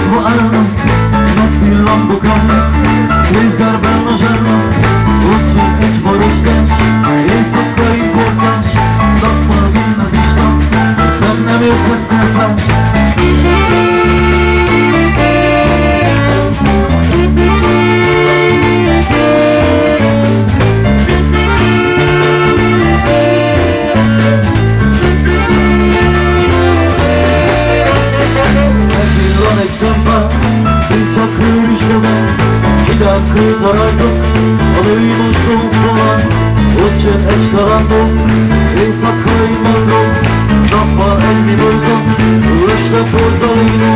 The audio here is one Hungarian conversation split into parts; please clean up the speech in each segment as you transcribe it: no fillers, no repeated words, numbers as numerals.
idealna, na chwilę pokaże, jest zarbelna żelna, oczy idź porozstać, jest okej portaż, tak powinna zjeść tam, tak na mnie chcę skręcać. Kırta razım, alıymış ruhlar, uçu eşkalandı, insa kıymadı, nappa elmi boza, uğraşta bozalıydı.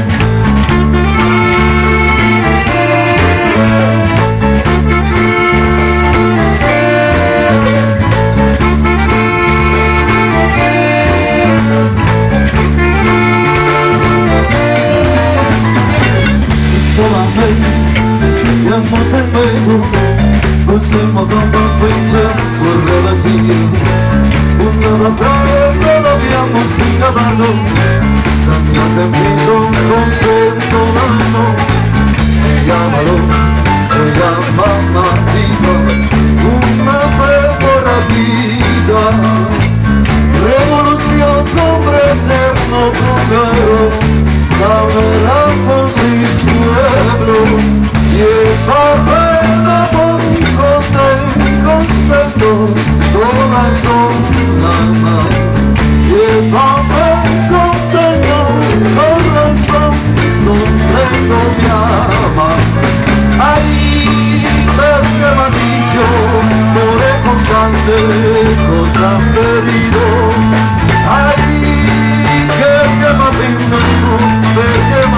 Yang mau sembedo, você mogą wyjdzie, kurwa chwilę. Una prawa, ja muzyka bardzo, tam jakem widzą koncertowano. Se llama vida, una nueva vida, revolución con eterno primero, caminamos y suelo. Llevarme por mi contento, toda sola más. Llevarme contento, toda sonriendo mi alma. Ahí te me ha dicho, por contante, cosas perdido. Ahí que me ha dicho,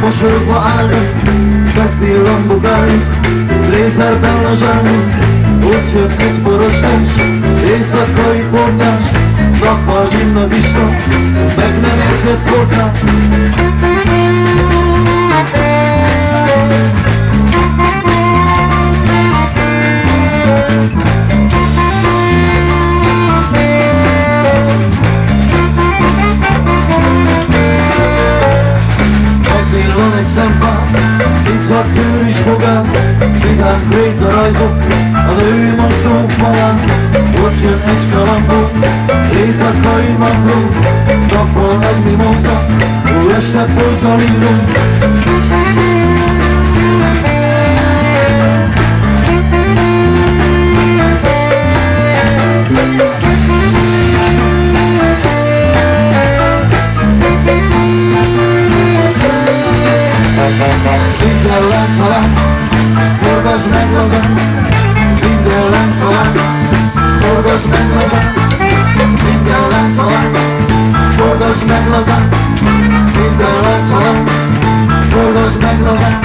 Mosolyogva állunk, megvillambok állunk, lézerben lazsálunk. Ott jön egy borostés, éjszakai portás, nappal gimnazista, meg nem értett kortás. Megvillan egy szempár, itt a kőr is fogán, vidám kréta rajzok, a női mosdók falán. Ott jön egy kalambó, éjszakai napló, nappal egy mimóza, ó este pozalilló. Minden láncalán, forgasd meg lazán. Minden láncalán, forgasd meg lazán. Minden láncalán, forgasd meg lazán. Minden láncalán, forgasd meg lazán.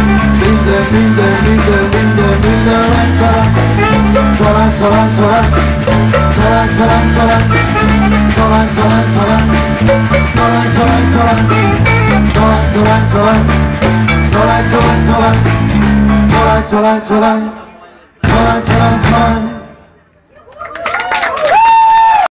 Minden láncalán. Csalán, csalán, csalán. Csalán, csalán, csalán. Csalán, csalán, csalán. Csalán, csalán, csalán. Csalán, csalán, csalán. Csalán, csalán, csalán. Csalán, csalán, csalán. Csalán, csalán, csalán.